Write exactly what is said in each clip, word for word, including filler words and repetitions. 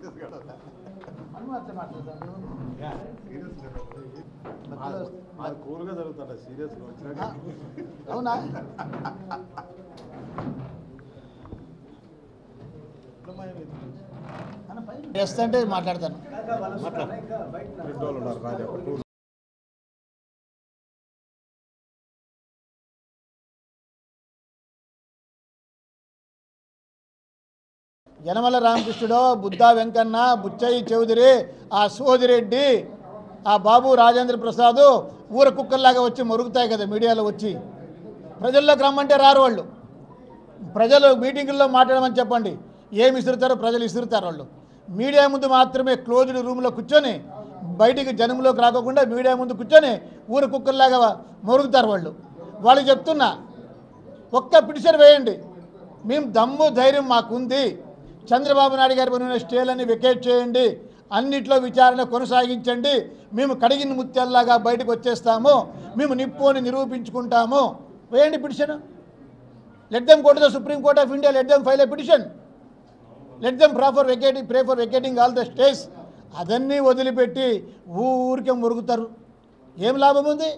కూల్గా జరుగుతుంట సీరియస్గా వచ్చినా అవునా చేస్తంటే మాట్లాడతాను యనమల రామకృష్ణుడు బుద్ధా వెంకన్న బుచ్చయ్య చౌదరి ఆ సోదిరెడ్డి ఆ బాబు రాజేంద్ర ప్రసాద్ ఊర కుక్కల్లాగా వచ్చి మొరుగుతాయి కదా మీడియాలో వచ్చి ప్రజల్లోకి రమ్మంటే రారు వాళ్ళు ప్రజలు మీటింగుల్లో మాట్లాడమని చెప్పండి ఏమి ఇసురుతారో ప్రజలు ఇసురుతారు వాళ్ళు మీడియా ముందు మాత్రమే క్లోజ్డ్ రూమ్లో కూర్చొని బయటికి జనంలోకి రాకుండా మీడియా ముందు కూర్చొని ఊర కుక్కల్లాగా మొరుగుతారు వాళ్ళు వాళ్ళు చెప్తున్నా ఒక్క పిటిషన్ వేయండి మేము దమ్ము ధైర్యం మాకుంది చంద్రబాబు నాయుడు గారి పైన స్టేలని వెకేట్ చేయండి అన్నిట్లో విచారణ కొనసాగించండి మేము కడిగిన ముత్యాల్లాగా బయటకు వచ్చేస్తాము మేము నిప్పు అని నిరూపించుకుంటాము వేయండి petition let them go to the supreme court of India let them file a petition let them pray for vacating pray for vacating all the stays అదన్నీ వదిలిపెట్టి ఊరికే మురుగుతారు ఏం లాభం ఉంది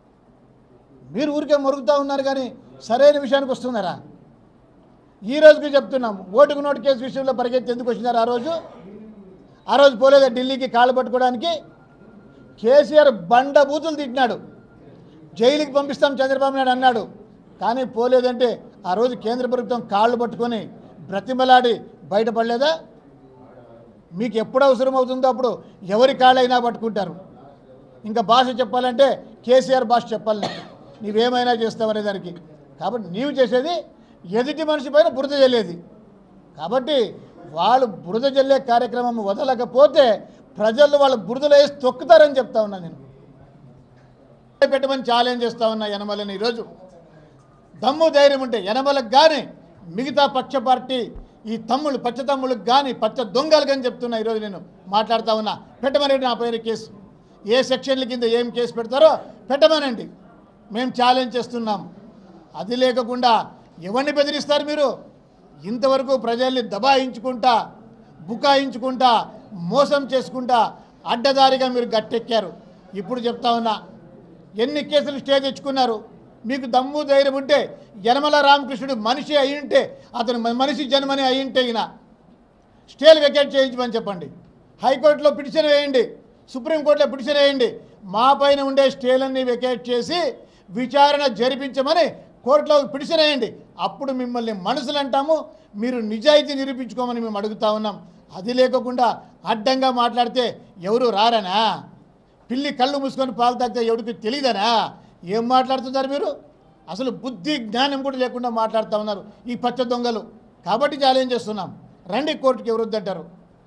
మీరు ఊరికే మురుగుతూ ఉన్నారు కానీ సరైన విషయానికి వస్తున్నారా ఈ రోజుకి చెప్తున్నాం ఓటుకు నోటు కేసు విషయంలో పరిగెత్తి ఎందుకు వచ్చినారు ఆ రోజు ఆ రోజు పోలేదా ఢిల్లీకి కాళ్ళు పట్టుకోవడానికి కేసీఆర్ బండ బూతులు తిట్టినాడు జైలుకి పంపిస్తాం చంద్రబాబు నాయుడు అన్నాడు కానీ పోలేదంటే ఆ రోజు కేంద్ర ప్రభుత్వం కాళ్ళు పట్టుకొని బ్రతిమలాడి బయటపడలేదా మీకు ఎప్పుడు అవసరం అవుతుందో అప్పుడు ఎవరి కాళ్ళైనా పట్టుకుంటారు ఇంకా భాష చెప్పాలంటే కేసీఆర్ భాష చెప్పాలి నీవేమైనా చేస్తావనే దానికి కాబట్టి నీవు చేసేది ఎదుటి మనిషి పైన బురద జల్లేది కాబట్టి వాళ్ళు బురద జల్లే కార్యక్రమం వదలకపోతే ప్రజలు వాళ్ళు బురదలో వేసి తొక్కుతారని చెప్తా ఉన్నా నేను పెట్టమని ఛాలెంజ్ చేస్తా ఉన్నా యనమలని ఈరోజు దమ్ము ధైర్యం ఉంటే యనమలకు కానీ మిగతా పక్ష పార్టీ ఈ తమ్ముళ్ళు పచ్చ తమ్ముళ్ళకి కానీ పచ్చ దొంగలు కానీ చెప్తున్నా ఈరోజు నేను మాట్లాడుతూ ఉన్నా పెట్టమనండి నా పైన కేసు ఏ సెక్షన్ల కింద ఏం కేసు పెడతారో పెట్టమనండి మేము ఛాలెంజ్ చేస్తున్నాం అది లేకుండా ఎవరిని బెదిరిస్తారు మీరు ఇంతవరకు ప్రజల్ని దబాయించుకుంటా బుకాయించుకుంటా మోసం చేసుకుంటా అడ్డదారిగా మీరు గట్టెక్కారు ఇప్పుడు చెప్తా ఉన్నా ఎన్ని కేసులు స్టే తెచ్చుకున్నారు మీకు దమ్ము ధైర్యం ఉంటే యనమల రామకృష్ణుడు మనిషి అయి ఉంటే అతను మనిషి జన్మని అయి ఉంటే ఈయన స్టేలు వెకేట్ చేయించమని చెప్పండి హైకోర్టులో పిటిషన్ వేయండి సుప్రీంకోర్టులో పిటిషన్ వేయండి మా పైన ఉండే స్టేలన్నీ వెకేట్ చేసి విచారణ జరిపించమని కోర్టులో పిటిషన్ వేయండి అప్పుడు మిమ్మల్ని మనుషులు అంటాము మీరు నిజాయితీ నిరూపించుకోమని మేము అడుగుతా ఉన్నాం అది లేకుండా అడ్డంగా మాట్లాడితే ఎవరు రారనా పిల్లి కళ్ళు మూసుకొని పాలు తాగితే ఎవరికి తెలియదనా ఏం మాట్లాడుతున్నారు మీరు అసలు బుద్ధి జ్ఞానం కూడా లేకుండా మాట్లాడుతూ ఉన్నారు ఈ పచ్చ దొంగలు కాబట్టి ఛాలెంజ్ చేస్తున్నాం రండి కోర్టుకి ఎవరు వద్దంటారు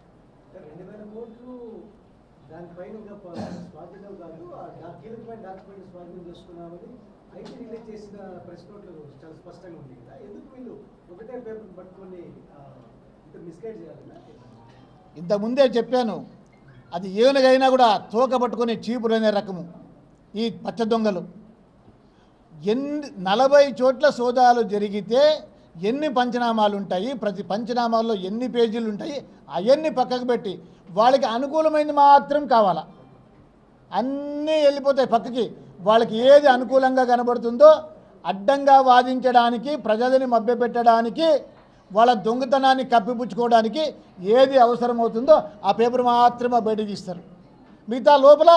ఇంతకుముందే చెప్పాను అది ఏనుగైనా కూడా తోక పట్టుకొని చీపురనే రకము ఈ పచ్చ దొంగలు ఎన్ని నలభై చోట్ల సోదాలు జరిగితే ఎన్ని పంచనామాలు ఉంటాయి ప్రతి పంచనామాల్లో ఎన్ని పేజీలు ఉంటాయి అవన్నీ పక్కకు పెట్టి వాళ్ళకి అనుకూలమైనది మాత్రం కావాలా అన్నీ వెళ్ళిపోతాయి పక్కకి వాళ్ళకి ఏది అనుకూలంగా కనబడుతుందో అడ్డంగా వాదించడానికి ప్రజలని మభ్యపెట్టడానికి వాళ్ళ దొంగతనాన్ని కప్పిపుచ్చుకోవడానికి ఏది అవసరమవుతుందో ఆ పేపర్ మాత్రమే బయటకు తీస్తారు మిగతా లోపల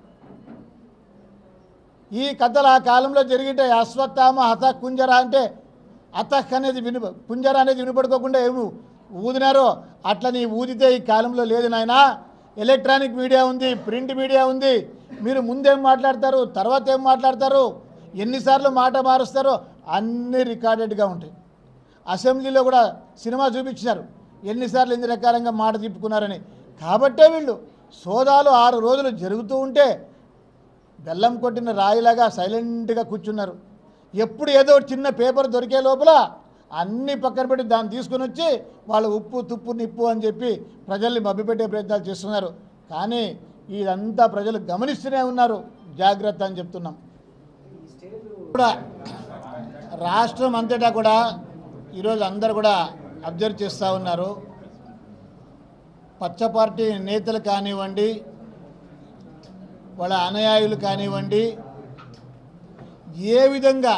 ఈ కథలు ఆ కాలంలో జరిగితే అశ్వత్థామ హత కుంజర అంటే అతక్ అనేది విను కుంజర అనేది వినపడుకోకుండా ఏమి ఊదినారో అట్లా నీ ఊదితే ఈ కాలంలో లేదు నాయనా ఎలక్ట్రానిక్ మీడియా ఉంది ప్రింట్ మీడియా ఉంది మీరు ముందేం మాట్లాడతారు తర్వాత ఏం మాట్లాడతారు ఎన్నిసార్లు మాట మారుస్తారో అన్నీ రికార్డెడ్గా ఉంటాయి అసెంబ్లీలో కూడా సినిమా చూపించారు ఎన్నిసార్లు ఎన్ని రకాలంగా మాట తిప్పుకున్నారని కాబట్టే వీళ్ళు సోదాలు ఆరు రోజులు జరుగుతూ ఉంటే బెల్లం కొట్టిన రాయిలాగా సైలెంట్గా కూర్చున్నారు ఎప్పుడు ఏదో చిన్న పేపర్ దొరికే లోపల అన్నీ పక్కన పెట్టి దాన్ని తీసుకుని వచ్చి వాళ్ళు ఉప్పు తుప్పు నిప్పు అని చెప్పి ప్రజల్ని మభ్యపెట్టే ప్రయత్నాలు చేస్తున్నారు కానీ ఇదంతా ప్రజలు గమనిస్తూనే ఉన్నారు జాగ్రత్త అని చెప్తున్నాం కూడా రాష్ట్రం అంతటా కూడా ఈరోజు అందరూ కూడా అబ్జర్వ్ చేస్తూ ఉన్నారు పచ్చ పార్టీ నేతలు కానివ్వండి, వాళ్ళ అనుయాయులు కానివ్వండి, ఏ విధంగా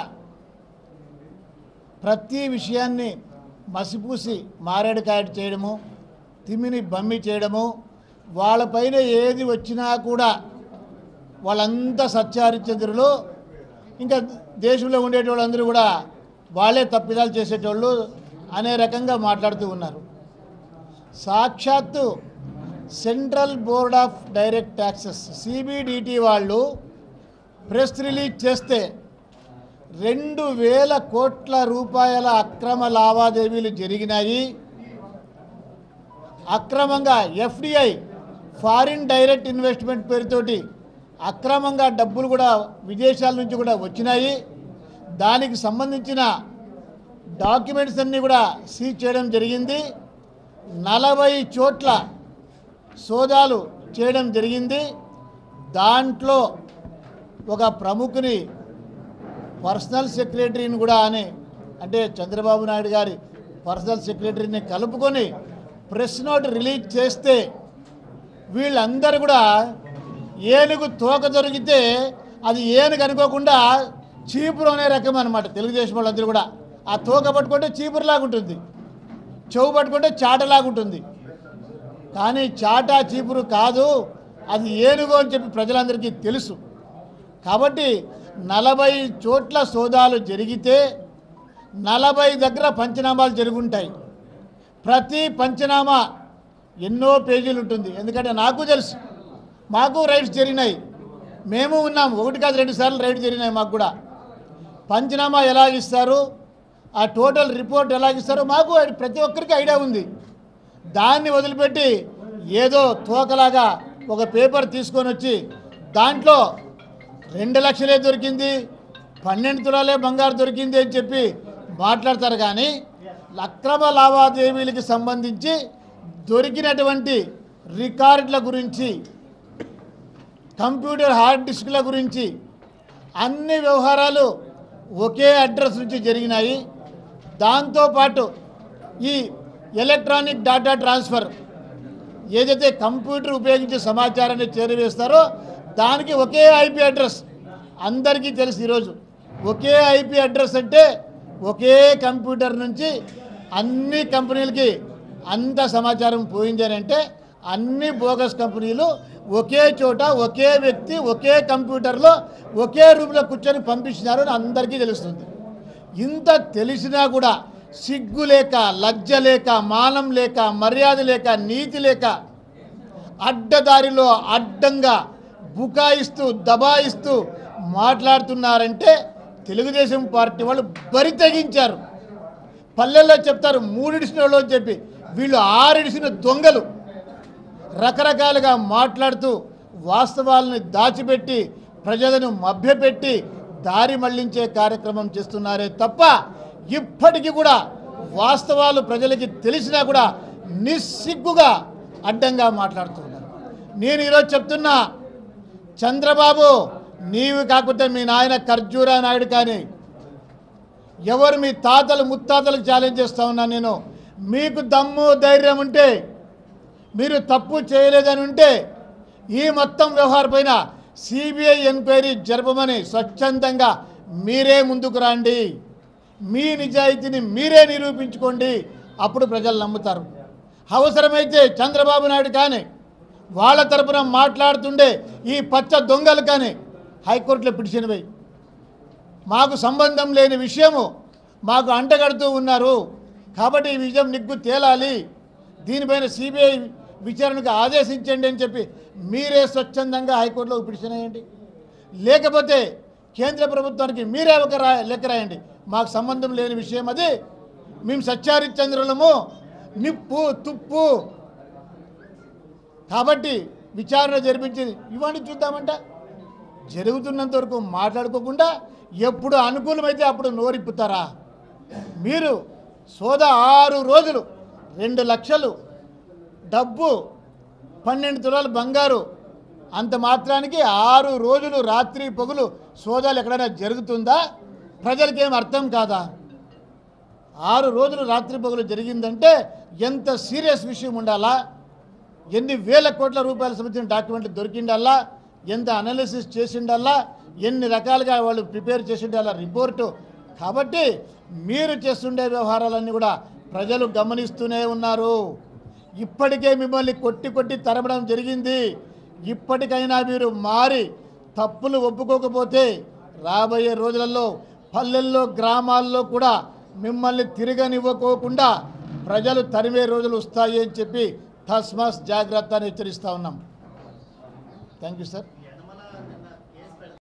ప్రతి విషయాన్ని మసిపూసి మారేడుకాయ చేయడము, తిమ్మిని బమ్మి చేయడము, వాళ్ళపైన ఏది వచ్చినా కూడా వాళ్ళంతా సత్యహరిశ్చంద్రులు, ఇంకా దేశంలో ఉండేటోళ్ళందరూ కూడా వాళ్ళే తప్పిదాలు చేసేటోళ్ళు అనే రకంగా మాట్లాడుతూ ఉన్నారు. సాక్షాత్తు central board of direct taxes CBDT వాళ్ళు ప్రెస్ రిలీజ్ చేస్తే రెండు వేల కోట్ల రూపాయల అక్రమ లావాదేవీలు జరిగినాయి. అక్రమంగా ఎఫ్డిఐ ఫారిన్ డైరెక్ట్ ఇన్వెస్ట్మెంట్ పేరుతోటి అక్రమంగా డబ్బులు కూడా విదేశాల నుంచి కూడా వచ్చినాయి. దానికి సంబంధించిన డాక్యుమెంట్స్ అన్నీ కూడా సీజ్ చేయడం జరిగింది. నలభై చోట్ల సోదాలు చేయడం జరిగింది. దాంట్లో ఒక ప్రముఖుని పర్సనల్ సెక్రటరీని కూడా అని అంటే చంద్రబాబు నాయుడు గారి పర్సనల్ సెక్రటరీని కలుపుకొని ప్రెస్ నోట్ రిలీజ్ చేస్తే వీళ్ళందరూ కూడా ఏనుగు తోక దొరికితే అది ఏనుగు అనుకోకుండా చీపురు అనే రకం అనమాట. తెలుగుదేశం వాళ్ళందరూ కూడా ఆ తోక పట్టుకుంటే చీపురులాగుంటుంది, చెవు పట్టుకుంటే చాటలాగుంటుంది. కానీ చాటా చీపురు కాదు, అది ఏనుగు అని చెప్పి ప్రజలందరికీ తెలుసు. కాబట్టి నలభై చోట్ల సోదాలు జరిగితే నలభై దగ్గర పంచనామాలు జరుగుంటాయి. ప్రతి పంచనామా ఎన్నో పేజీలు ఉంటుంది. ఎందుకంటే నాకు తెలుసు, మాకు రైడ్స్ జరిగినాయి, మేము ఉన్నాం. ఒకటి కాదు రెండు సార్లు రైడ్ జరిగినాయి మాకు కూడా. పంచనామా ఎలాగిస్తారు, ఆ టోటల్ రిపోర్ట్ ఎలాగిస్తారో మాకు ప్రతి ఒక్కరికి ఐడియా ఉంది. దాన్ని వదిలిపెట్టి ఏదో తోకలాగా ఒక పేపర్ తీసుకొని వచ్చి దాంట్లో రెండు లక్షలే దొరికింది, పన్నెండు తులాలే బంగారు దొరికింది అని చెప్పి మాట్లాడతారు. కానీ అక్రమ లావాదేవీలకు సంబంధించి దొరికినటువంటి రికార్డుల గురించి, కంప్యూటర్ హార్డ్ డిస్క్ల గురించి అన్ని వ్యవహారాలు ఒకే అడ్రస్ నుంచి జరిగినాయి. దాంతోపాటు ఈ ఎలక్ట్రానిక్ డేటా ట్రాన్స్ఫర్ ఏదైతే కంప్యూటర్ ఉపయోగించి సమాచారాన్ని చేరవేస్తారో దానికి ఒకే ఐపీ అడ్రస్ అందరికీ తెలుసు. ఈరోజు ఒకే ఐపీ అడ్రస్ అంటే ఒకే కంప్యూటర్ నుంచి అన్ని కంపెనీలకి అంత సమాచారం పోయింది అని అంటే అన్ని బోగస్ కంపెనీలు ఒకే చోట ఒకే వ్యక్తి ఒకే కంప్యూటర్లో ఒకే రూమ్లో కూర్చొని పంపించినారు అని అందరికీ తెలుస్తుంది. ఇంత తెలిసినా కూడా సిగ్గు లేక, లజ్జ లేక, మానం లేక, మర్యాద లేక, నీతి లేక అడ్డదారిలో అడ్డంగా బుకాయిస్తూ దబాయిస్తూ మాట్లాడుతున్నారంటే తెలుగుదేశం పార్టీ వాళ్ళు బరి తెగించారు. పల్లెల్లో చెప్తారు మూడిడిసిన వాళ్ళు అని చెప్పి, వీళ్ళు ఆరిడిసిన దొంగలు. రకరకాలుగా మాట్లాడుతూ వాస్తవాలను దాచిపెట్టి ప్రజలను మభ్యపెట్టి దారి మళ్లించే కార్యక్రమం చేస్తున్నారే తప్ప ఇప్పటికీ కూడా వాస్తవాలు ప్రజలకి తెలిసినా కూడా నిస్సిగ్గుగా అడ్డంగా మాట్లాడుతున్నారు. నేను ఈరోజు చెప్తున్నా, చంద్రబాబు నీవు కాకపోతే మీ నాయన ఖర్జూరా నాయుడు కానీ ఎవరు మీ తాతలు ముత్తాతలకు ఛాలెంజ్ చేస్తా ఉన్నా నేను, మీకు దమ్ము ధైర్యం ఉంటే, మీరు తప్పు చేయలేదని ఉంటే ఈ మొత్తం వ్యవహారం పైన సిబిఐ ఎంక్వైరీ జరపమని స్వచ్ఛందంగా మీరే ముందుకు రండి. మీ నిజాయితీని మీరే నిరూపించుకోండి. అప్పుడు ప్రజలు నమ్ముతారు. అవసరమైతే చంద్రబాబు నాయుడు కానీ వాళ్ళ తరపున మాట్లాడుతుండే ఈ పచ్చ దొంగలు కానీ హైకోర్టులో పిటిషన్ వేయి. మాకు సంబంధం లేని విషయము మాకు అంటగడుతూ ఉన్నారు కాబట్టి ఈ విషయం నిగ్గు తేలాలి, దీనిపైన సిబిఐ విచారణకు ఆదేశించండి అని చెప్పి మీరే స్వచ్ఛందంగా హైకోర్టులో పిటిషన్ వేయండి. లేకపోతే కేంద్ర ప్రభుత్వానికి మీరే ఒక రా లెక్క రాయండి, మాకు సంబంధం లేని విషయం అది, మేము సత్యహరిశ్చంద్రులము, నిప్పు తుప్పు కాబట్టి విచారణ జరిపించి ఇవన్నీ చూద్దామంట. జరుగుతున్నంత వరకు మాట్లాడుకోకుండా ఎప్పుడు అనుకూలమైతే అప్పుడు నోరిప్పుతారా? మీరు సోదా ఆరు రోజులు రెండు లక్షలు డబ్బు పన్నెండు తులాలు బంగారు అంత మాత్రానికి ఆరు రోజులు రాత్రి పగులు సోదాలు ఎక్కడైనా జరుగుతుందా? ప్రజలకేం అర్థం కాదా? ఆరు రోజులు రాత్రి పగులు జరిగిందంటే ఎంత సీరియస్ విషయం ఉండాలా? ఎన్ని వేల కోట్ల రూపాయలకు సంబంధించిన డాక్యుమెంట్లు దొరికిండల్లా, ఎంత అనాలిసిస్ చేసిండల్లా, ఎన్ని రకాలుగా వాళ్ళు ప్రిపేర్ చేసిండల్లా రిపోర్టు. కాబట్టి మీరు చేస్తుండే వ్యవహారాలన్నీ కూడా ప్రజలు గమనిస్తూనే ఉన్నారు. ఇప్పటికే మిమ్మల్ని కొట్టి కొట్టి తరమడం జరిగింది. ఇప్పటికైనా మీరు మారి తప్పులు ఒప్పుకోకపోతే రాబోయే రోజులలో పల్లెల్లో గ్రామాల్లో కూడా మిమ్మల్ని తిరగనివ్వకోకుండా ప్రజలు తరిమే రోజులు వస్తాయి అని చెప్పి తస్మాస్ జాగ్రత్త అని హెచ్చరిస్తూ ఉన్నాం. Thank you sir.